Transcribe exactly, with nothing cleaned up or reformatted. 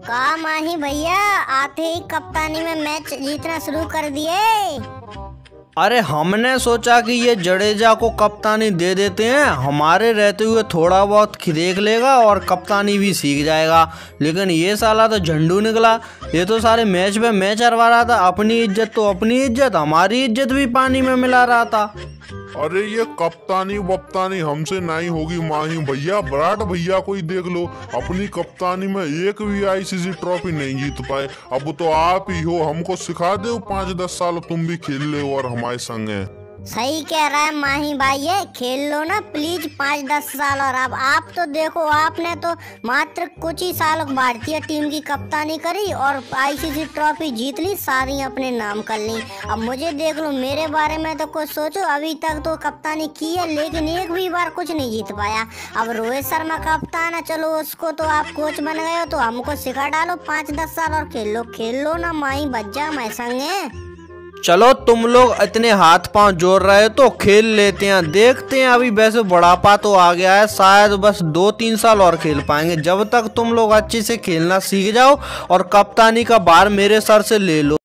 का माही भैया आते ही कप्तानी में मैच जीतना शुरू कर दिए। अरे हमने सोचा कि ये जडेजा को कप्तानी दे देते हैं, हमारे रहते हुए थोड़ा बहुत देख लेगा और कप्तानी भी सीख जाएगा। लेकिन ये साला तो झंडू निकला। ये तो सारे मैच पे मैच हरवा रहा था। अपनी इज्जत तो अपनी इज्जत, हमारी इज्जत भी पानी में मिला रहा था। अरे ये कप्तानी वप्तानी हमसे नहीं होगी माही भैया। विराट भैया को ही देख लो, अपनी कप्तानी में एक भी आईसीसी ट्रॉफी नहीं जीत पाए। अब तो आप ही हो, हमको सिखा दो, पाँच दस साल तुम भी खेल ले और हमारे संग है। सही कह रहा है माही भाई, ये खेल लो ना प्लीज पाँच दस साल। और अब आप तो देखो, आपने तो मात्र कुछ ही साल भारतीय टीम की कप्तानी करी और आईसीसी ट्रॉफी जीत ली, सारी अपने नाम कर ली। अब मुझे देख लो, मेरे बारे में तो कुछ सोचो। अभी तक तो कप्तानी की है लेकिन एक भी बार कुछ नहीं जीत पाया। अब रोहित शर्मा कप्तान है, चलो उसको तो आप कोच बन गए हो तो हमको सिखा डालो पाँच दस साल और खेल लो। खेल लो ना माही, बच्चा मैं संग है। चलो तुम लोग इतने हाथ पांव जोड़ रहे हो तो खेल लेते हैं, देखते हैं। अभी वैसे बुढ़ापा तो आ गया है, शायद बस दो तीन साल और खेल पाएंगे। जब तक तुम लोग अच्छे से खेलना सीख जाओ और कप्तानी का भार मेरे सर से ले लो।